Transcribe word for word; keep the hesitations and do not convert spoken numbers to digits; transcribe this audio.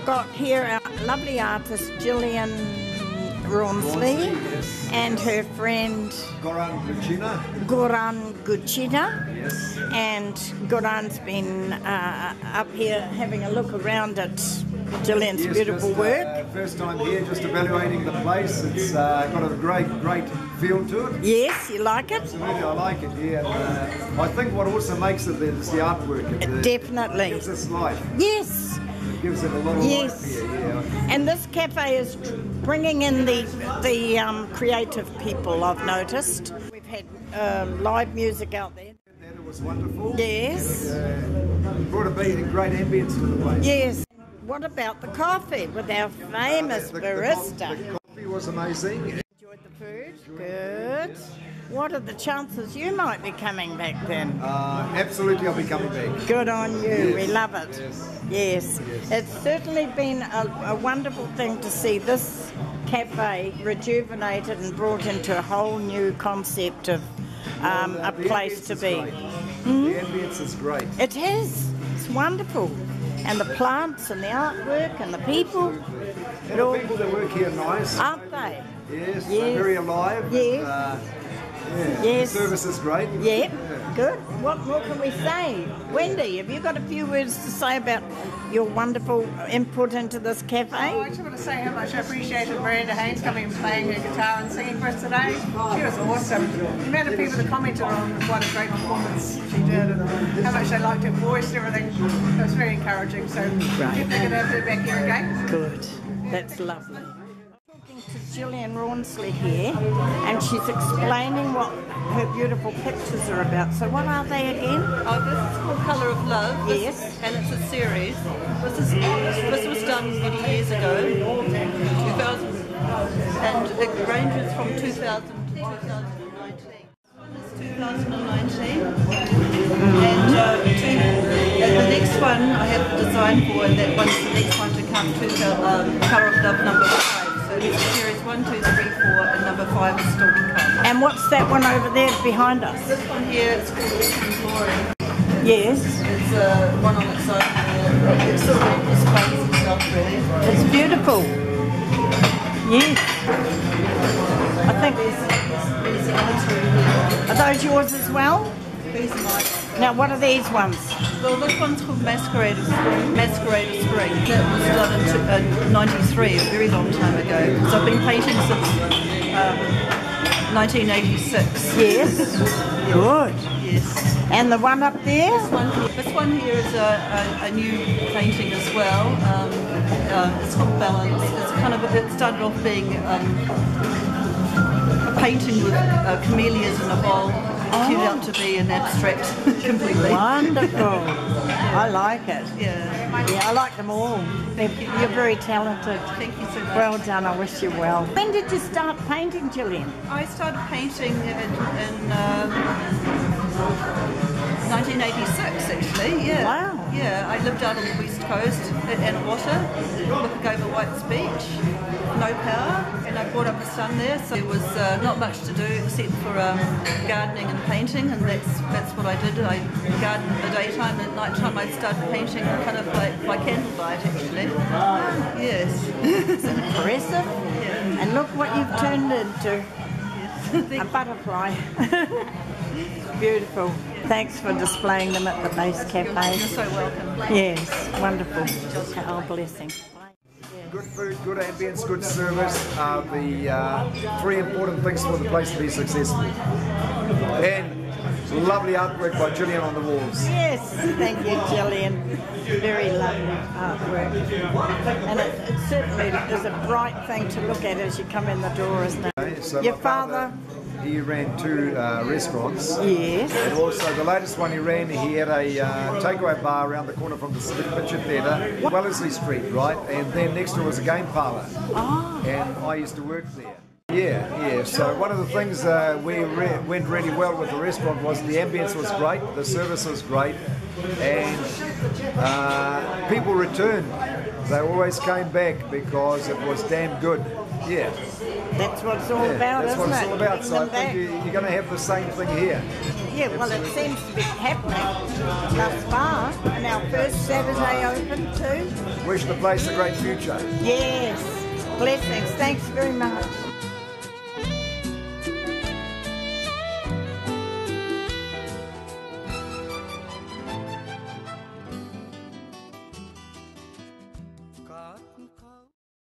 got here a lovely artist, Gillian Rawnsley, yes. and her friend Goran Gucina. Goran Gucina. Yes. And Goran's been uh, up here having a look around at Gillian's Yes, beautiful just, work. Uh, first time here, just evaluating the place. It's uh, got a great, great feel to it. Yes, you like it? Absolutely, I like it. Yeah. And, uh, I think what also makes it is the artwork. It, uh, Definitely. It gives us life. Yes. It gives it a lot of Yes. life here. Yeah. And this cafe is bringing in the the um, creative people, I've noticed. We've had um, live music out there. That was wonderful. Yes. And, uh, brought a bit great ambience to the place. Yes. What about the coffee with our famous Uh, the, the, barista? The, the coffee was amazing. Enjoyed the food? Good. What are the chances you might be coming back then? Uh, absolutely, I'll be coming back. Good on you. Yes. We love it. Yes. Yes. Yes. It's certainly been a, a wonderful thing to see this cafe rejuvenated and brought into a whole new concept of um, Well, uh, a the place ambience to is be. great. Hmm? The ambience is great. It is. It's wonderful. And the plants and the artwork and the people. And It the all, people that work here are nice. aren't they? Yes, Yes. they're very alive. Yes. Uh, yeah. Yes. The service is great. Yeah, good. What more can we say? Wendy, have you got a few words to say about your wonderful input into this cafe? Oh, I just want to say how much I appreciated Miranda Haynes coming and playing her guitar and singing for us today. She was awesome. The amount of people that commented on what a great performance she did and how much they liked her voice and everything. It was very encouraging. So definitely going to have her back here again. Good. That's lovely. Talking to Gillian Rawnsley here, and she's explaining what her beautiful pictures are about. So what are they again? Oh, this is called Colour of Love. This- Yes. And it's a series. This is this was done many years ago, two thousand, and it ranges from two thousand to two thousand nineteen. This is two thousand nineteen, and, uh, two, and the next one I have designed for, and that one's the next one to come, two, um, Colour of Love number five. So it's series one, two, three, four, and number five is still to come. And what's that one over there behind us? This one here is called Glory. Yes. It's uh, one on its own. Uh, it's sort of displays and stuff, really. It's beautiful. Yes. I think There's, there's the other two here. are those yours as well? These are mine. Now what are these ones? Well, this one's called Masquerade of Spring. Masquerade of Spring. That was done in uh, ninety-three, a very long time ago. So I've been painting since um, nineteen eighty-six. Yes. Good. Yes. And the one up there? This one here, this one here is a, a, a new painting as well. Um, uh, it's called Balance. It's kind of a bit, started off being um, a painting with uh, camellias in a bowl. It turned out to be an abstract completely. Wonderful. I like it. Yeah. Yeah, I like them all. They're, you're very talented. Thank you so much. Well done, I wish you well. When did you start painting, Gillian? I started painting in, in um, nineteen eighty-six, actually. Yeah. Wow. Yeah, I lived out on the west coast at Anawata, looking over White's Beach. No power, and I brought up a son there, so there was uh, not much to do except for um, gardening and painting, and that's that's what I did. I gardened in the daytime, and at night time I started painting kind of like by candlelight, actually. Yes. It's impressive. Yeah. And look what you've turned into. Yes. A butterfly. Beautiful. Thanks for displaying them at the Base Cafe. You're so welcome. Yes, wonderful. Oh, blessing. Good food, good ambience, good service are the uh, three important things for the place to be successful. And lovely artwork by Gillian on the walls. Yes, thank you, Gillian. Very lovely artwork. And it, it certainly is a bright thing to look at as you come in the door, isn't it? Okay, so Your my father? He ran two uh, restaurants. Yes. And also the latest one he ran, he had a uh, takeaway bar around the corner from the Civic Picture Theatre, Wellesley Street, right? And then next door was a game parlour. Oh. And I used to work there. Yeah, yeah. So one of the things uh, we re went really well with the restaurant was the ambience was great, the service was great, and uh, people returned. They always came back because it was damn good. Yeah. That's what it's all Yeah, about, that's isn't what it's it? all about. Bring So I them think back. you, you're going to have the same thing here. Yeah, well, it seems to be happening thus far. And our first Saturday open too. Wish the place a great future. Yes. Blessings. Thanks very much.